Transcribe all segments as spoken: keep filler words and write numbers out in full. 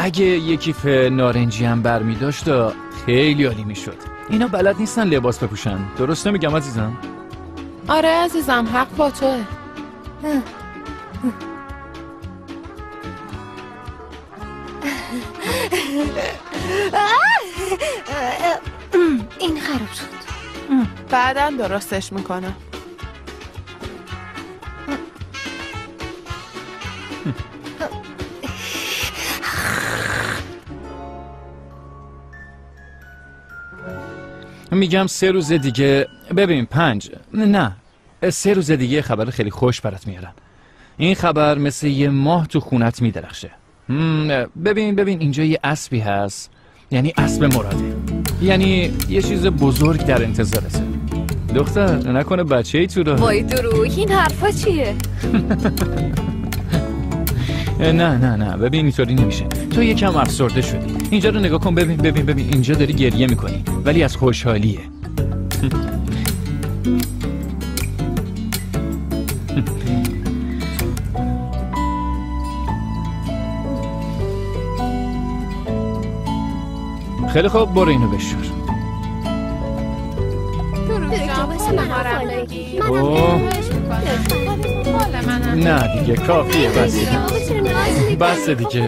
اگه یه کیف نارنجی هم برمی داشت خیلی عالی میشد. اینا بلد نیستن لباس بپوشن. درست نمیگم عزیزم؟ آره عزیزم، حق با توه. این خراب شد. بعداً درستش میکنم. میگم سه روز دیگه، ببین پنج نه سه روز دیگه خبر خیلی خوش برات میارن. این خبر مثل یه ماه تو خونت میدرخشه. ببین ببین اینجا یه اسبی هست، یعنی اسب مراده، یعنی یه چیز بزرگ در انتظارته. دختر نکنه بچه ای تو راه؟ وای درو، این حرفا چیه؟ نه نه نه ببین اینطوری نمیشه. تو یکم افسرده شدی. اینجا رو نگاه کن، ببین ببین ببین اینجا داری گریه میکنی ولی از خوشحالیه. خیلی خوب برو اینو بشور. نه دیگه کافیه، بس دیگه بس دیگه.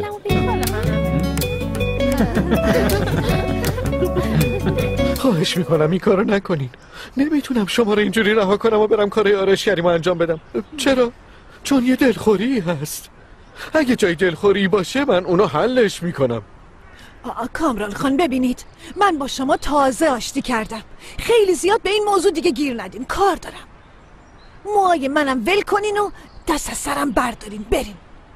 خواهش میکنم این کارو نکنین. نمیتونم شما رو اینجوری رها کنم و برم کار آرایشگریمو انجام بدم. چرا؟ چون یه دلخوری هست. اگه جای دلخوری باشه من اونو حلش میکنم. کامران خان ببینید، من با شما تازه آشتی کردم. خیلی زیاد به این موضوع دیگه گیر ندین، کار دارم. موهای منم ول کنین و دست از سرم بردارین برین.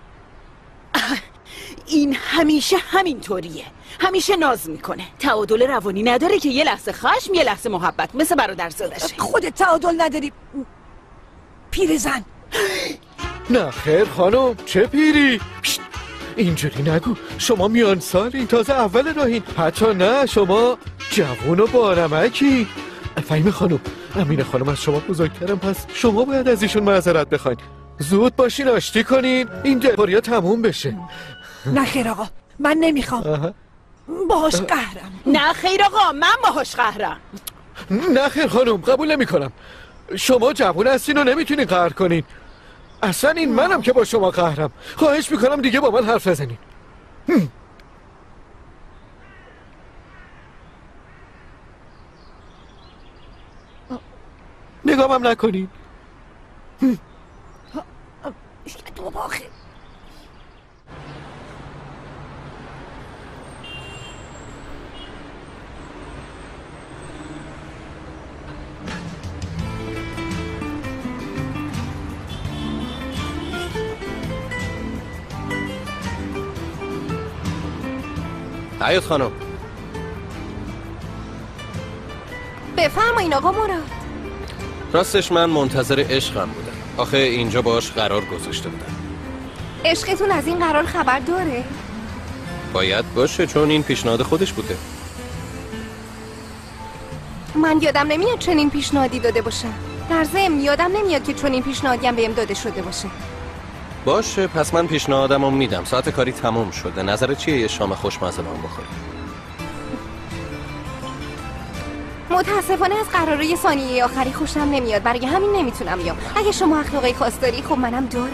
این همیشه همینطوریه، همیشه ناز میکنه، تعادل روانی نداره که یه لحظه خشم یه لحظه محبت، مثل برادر زادشه. خودت تعادل نداری پیرزن. نه خیر خانم، چه پیری؟ اینجوری نگو، شما میان سال این تازه اول راهین. حتی نه، شما جوون و بانمکی. فهیم خانم، امین خانم از شما بزرگترم، پس شما باید از ایشون معذرت بخواین. زود باشین آشتی کنین این دلخوریا تموم بشه. نه خیر آقا، من نمیخوام. باهاش قهرم. نه خیر آقا، من باهاش قهرم. نه خیر خانم، قبول نمی کنم. شما جوون هستین و نمیتونین قهر کنین. اصلا این منم که با شما قهرم. خواهش میکنم دیگه با من حرف نزنین. نگامم نکنین. دو باخه. حیات خانم، بفرمایین آقا مراد. راستش من منتظر عشقم بودم. آخه اینجا باش قرار گذاشته بودم. عشقتون از این قرار خبر داره؟ باید باشه، چون این پیشنهاد خودش بوده. من یادم نمیاد چنین پیشنهادی داده باشم. در ضمن یادم نمیاد که چنین پیشنهادی هم بهم داده شده باشه. باشه، پس من پیشنهادمو میدم. ساعت کاری تموم شده. نظرت چیه یه شام خوشمزه با هم بخوریم؟ متاسفانه از قراره ثانیه آخری خوشم نمیاد، برای همین نمیتونم بیام. اگه شما اخلاقی خاص داری خب منم دارم.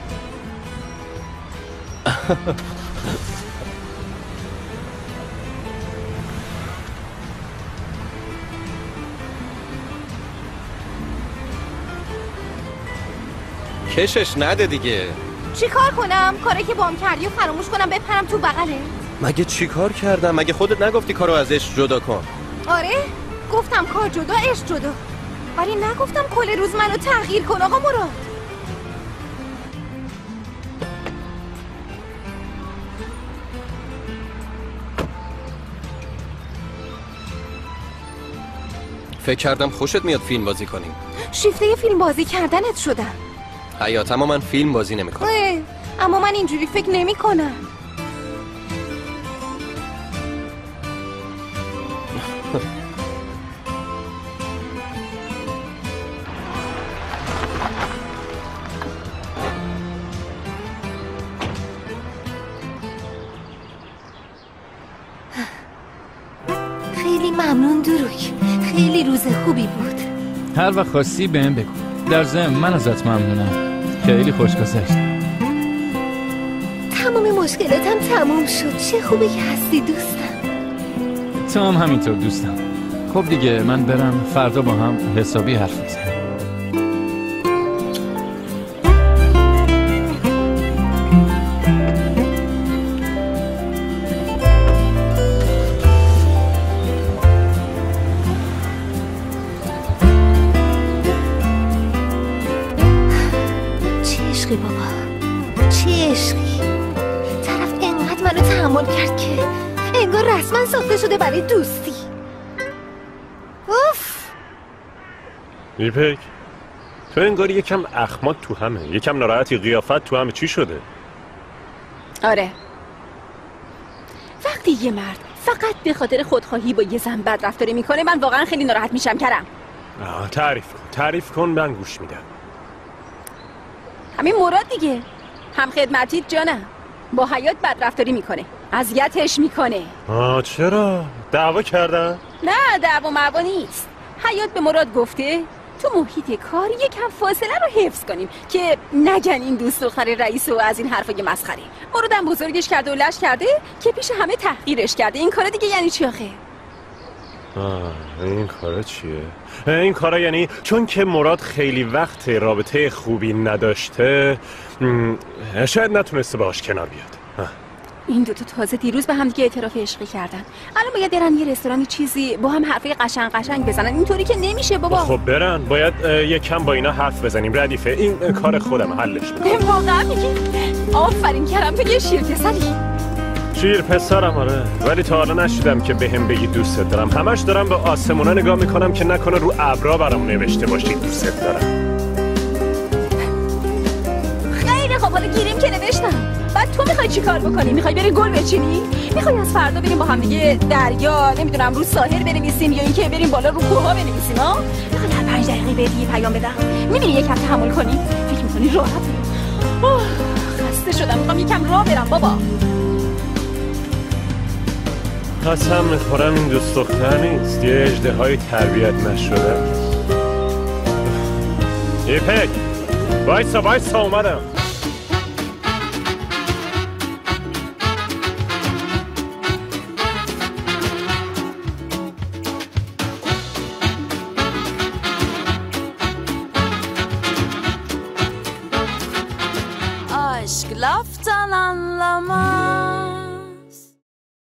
کشش نده دیگه. چی کار کنم؟ کاری که بام کردی و فراموش کنم بپرم تو بغله؟ مگه چی کار کردم؟ مگه خودت نگفتی کارو از عشق جدا کن؟ آره گفتم کار جدا عشق جدا، ولی نگفتم کل روز منو تغییر کن آقا مراد. فکر کردم خوشت میاد فیلم بازی کنیم. شیفته فیلم بازی کردنت شدم. حیات، اما من فیلم بازی نمی کنم. اما من اینجوری فکر نمی کنم. خیلی ممنون دروک، خیلی روز خوبی بود. هر وقت خواستی بهم بگو. در ضمن من ازت ممنونم، خیلی خوش گذشت. تمام مشکلاتم تموم شد. چه خوبه که هستی دوستم. تو هم همینطور دوستم. خب دیگه من برم، فردا با هم حسابی حرف بزنیم. چه عشقی بابا، چه عشقی. طرف انقدر منو تحمل کرد که انگار رسما ساخته شده برای دوستی. اوف. ایپک، تو انگار یکم اخمات تو همه، یکم ناراحتی، قیافت تو همه. چی شده؟ آره، وقتی یه مرد فقط به خاطر خودخواهی با یه زن بد رفتاری میکنه من واقعا خیلی ناراحت میشم. کرم آه، تعریف کن تعریف کن من گوش میدم. همین مراد دیگه، هم خدمتیت جانم. با حیات بد رفتاری میکنه، اذیتش میکنه. آه چرا؟ دعوا کردن؟ نه دعوا معوا نیست. حیات به مراد گفته تو محیط کار یکم فاصله رو حفظ کنیم که نگن این دوست دختر رئیس و از این حرفای مسخره. مرادم بزرگش کرده و لش کرده که پیش همه تحقیرش کرده. این کارا دیگه یعنی چی آخه؟ آه این کارا چیه؟ این کارا یعنی چون که مراد خیلی وقت رابطه خوبی نداشته شاید نتونسته باهاش کنار بیاد. آه. این دوتا تازه دیروز به هم دیگه اعتراف عشقی کردن، الان باید برن یه رستورانی چیزی با هم حرفای قشنگ قشنگ بزنن. اینطوری که نمیشه بابا. خب برن، باید یکم با اینا حرف بزنیم. ردیفه این کار خودم حلش میکنم. واقعا میگی؟ آفرین کردم، تو یه شیر پسری. شیر پسرم آره، ولی تا حالا نشیدم که بهم بگی دوستت دارم. همش دارم به آسمونا نگاه میکنم که نکنه رو ابرا برام نوشته باشی دوستت دارم. خیلی خب حالا گیریم که نوشتم. بعد تو میخوای چی کار بکنی؟ میخوای بری گل بچینی؟ میخوای از فردا بریم با هم دیگه دریا، نمیدونم رو ساحل بنویسیم یا اینکه بریم بالا رو کوها بنویسیم؟ ها میخوای هر پنج دقیقه بهت یه پیام بدم؟ میبینی یکم تحمل کنی؟ فکر میکنی راحت؟ اوه خسته شدم، میخوام یکم راه برم بابا. قسم میخورم این دوست دختر نیست، یه اژدهای تربیت نشده. ایپک وایسا وایسا اومدم.